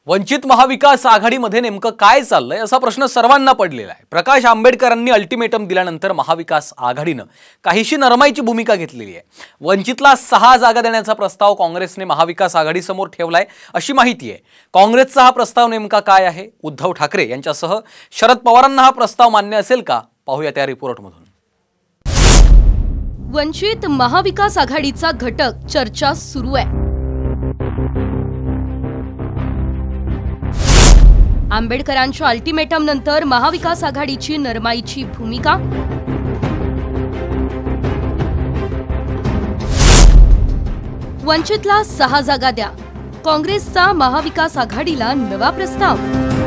वंचित महाविकास आघाडीमध्ये नेमकं काय चाललंय असा प्रश्न सर्वांना पडलेला आहे। प्रकाश आंबेडकरांनी अल्टिमेटम दिल्यानंतर महाविकास आघाडीनं काहीशी नरमाईची भूमिका घेतलेली आहे। वंचितला 6 जागा देण्याचा प्रस्ताव काँग्रेसने महाविकास आघाडीसमोर ठेवलाय अशी माहिती आहे। काँग्रेसचा हा प्रस्ताव नेमका काय आहे? उद्धव ठाकरे यांच्यासह शरद पवारांना हा प्रस्ताव मान्य असेल का? पाहूया त्या रिपोर्टमधून। वंचित महाविकास आघाडीचा घटक चर्चा सुरू आहे। आंबेडकरांच्या अल्टिमेटम नंतर महाविकास आघाडीची नरमाईची भूमिका, वंचितला 6 जागा द्या, काँग्रेसचा महाविकास आघाडीला नवा प्रस्ताव।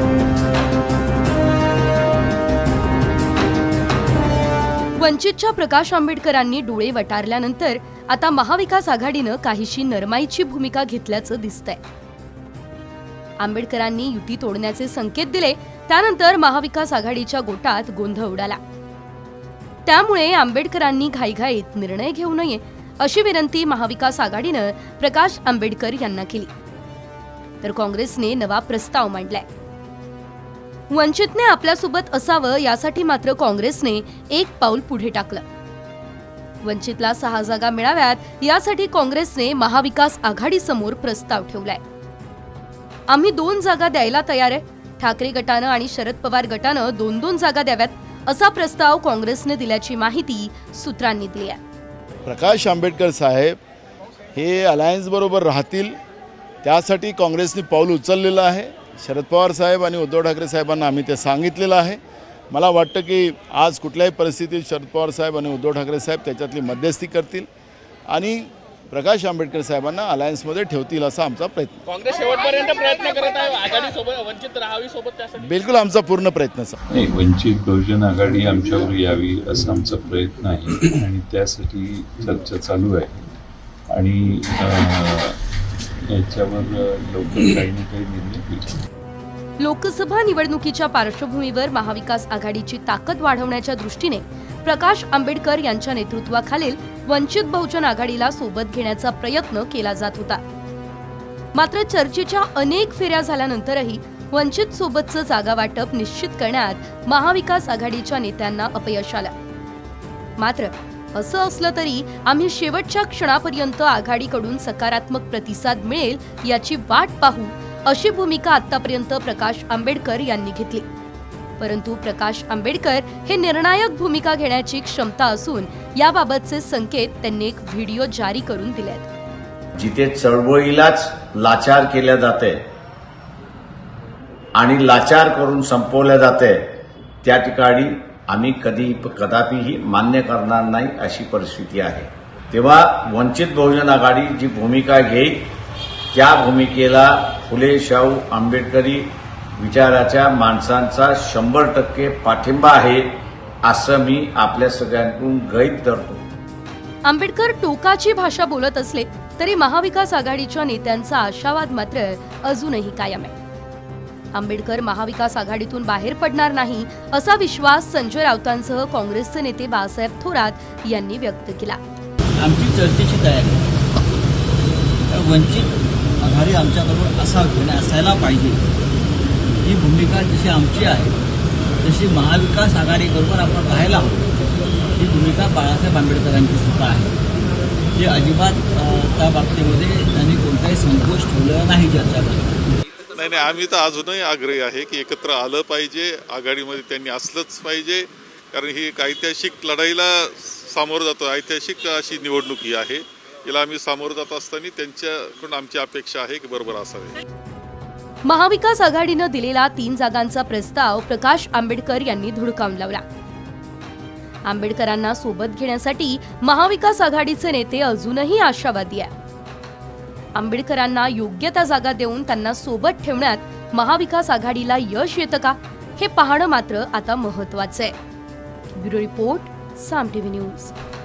वंचितच्या प्रकाश आंबेडकरांनी डोळे वटारल्यानंतर आता महाविकास आघाडीनं काहीशी नरमाईची भूमिका घेतल्याचं दिसतंय। आंबेडकरांनी युती तोडण्याचे संकेत दिले, त्यानंतर महाविकास आघाडीच्या गोटात गोंधळ उडाला। त्यामुळे आंबेडकरांनी घाईघाईत निर्णय घेऊ नये अशी विनंती महाविकास आघाडीनं प्रकाश आंबेडकर यांना केली, तर काँग्रेसने नवा प्रस्ताव मांडलाय। वंचितने आपल्यासोबत असावं यासाठी मात्र काँग्रेसने एक पाऊल पुढे टाकलं। वंचितला 6 जागा मिळाव्यात यासाठी काँग्रेसने महाविकास आघाडीसमोर प्रस्ताव ठेवलाय। आम्ही 2 जागा द्यायला तयार आहे। ठाकरे गटानं आणि शरद पवार गटानं 2-2 जागा द्याव्यात असा प्रस्ताव काँग्रेसने दिल्याची माहिती सूत्रांनी दिली आहे। प्रकाश आंबेडकर साहेब हे अलायन्स बरोबर राहतील त्यासाठी काँग्रेसने पाऊल उचललेलं आहे। शरद पवार साहेब आणि उद्धव ठाकरे साहेबांना आम्ही ते सांगितलेलं आहे। मला वाटतं की आज कुठल्याही परिस्थितीत शरद पवार साहेब आणि उद्धव ठाकरे साहेब त्याच्यातली मध्यस्थी करतील आणि प्रकाश आंबेडकर साहेबांना अलायन्समध्ये ठेवतील असा आमचा प्रयत्न। काँग्रेस शेवटपर्यंत प्रयत्न करत आहे आघाडीसोबत वंचित राहावी सोबत त्यासाठी बिलकुल आमचा पूर्ण प्रयत्न आहे। वंचित बहुजन आघाडी आमच्यावर यावी असा आमचा प्रयत्न आहे आणि त्यासाठी चर्चा चालू आहे आणि याच्यावर लवकर काही ना काही निर्णय होईल। लोकसभा निवडणुकीच्या पार्श्वभूमीवर महाविकास आघाडीची ताकद वाढवण्याच्या दृष्टीने प्रकाश आंबेडकर यांच्या नेतृत्वाखालील वंचित बहुजन आघाडीला सोबत घेण्याचा प्रयत्न केला जात होता। मात्र चर्चेच्या अनेक फेऱ्या झाल्यानंतरही वंचित सोबतचं जागा वाटप निश्चित करण्यात महाविकास आघाडीच्या नेत्यांना अपयश आलं। मात्र असं असलं तरी आम्ही शेवटच्या क्षणापर्यंत आघाडीकडून सकारात्मक प्रतिसाद मिळेल याची वाट पाहू अशी भूमिका आतापर्यंत प्रकाश आंबेडकर यांनी घेतली। परंतु प्रकाश आंबेडकर हे निर्णायक भूमिका घेण्याची क्षमता असून याबाबतचे संकेत त्यांनी एक व्हिडिओ जारी करून दिले आहेत। जिथे चळवळीलाच लाचार केल्या जाते आणि लाचार करून संपवल्या जाते त्या ठिकाणी आम्ही कदापिही मान्य करणार नाही अशी परिस्थिती आहे। तेव्हा वंचित बहुजन आघाडी जी भूमिका घेईल त्या भूमिकेला फुले शाहू आंबेडकरी विचाराच्या माणसांचा 100% पाठिंबा आहे असं मी आपल्या सगळ्यांकडून गृहीत धरतो। आंबेडकर टोकाची भाषा बोलत असले तरी महाविकास आघाडीच्या नेत्यांचा आशावाद मात्र अजूनही कायम आहे। आंबेडकर महाविकास आघाडीतून बाहेर पडणार नाही असा विश्वास संजय राऊतांसह काँग्रेसचे नेते बाळासाहेब थोरात यांनी व्यक्त केला। आमची चर्चेची तयारी, वंचित आघाडी आमच्याबरोबर असायला पाहिजे ही भूमिका जशी आमची आहे तशी महाविकास आघाडीबरोबर आपण राहायला हवं ही भूमिका बाळासाहेब आंबेडकरांची सुद्धा आहे। जे अजिबात त्या बाबतीमध्ये त्यांनी कोणताही संकोच ठेवलेला नाही चर्चा करण्यात। नाही, आम्ही तर अजूनही आग्रही आहे की एकत्र आलं पाहिजे, आघाडीमध्ये त्यांनी असलंच पाहिजे, कारण ही एक ऐतिहासिक लढाईला सामोरं जातो। ऐतिहासिक अशी निवडणूक ही आहे, याला आम्ही सामोरं जात असताना त्यांच्याकडून आमची अपेक्षा आहे की बरोबर असावे। महाविकास आघाडीनं दिलेला 3 जागांचा प्रस्ताव प्रकाश आंबेडकर यांनी धुडकावून लावला। आंबेडकरांना सोबत घेण्यासाठी महाविकास आघाडीचे नेते अजूनही आशावादी आहेत। आंबेडकरांना योग्य त्या जागा देऊन त्यांना सोबत ठेवण्यात महाविकास आघाडीला यश येतं का हे पाहणं मात्र आता महत्त्वाचं आहे। Bureau report, Saam TV news.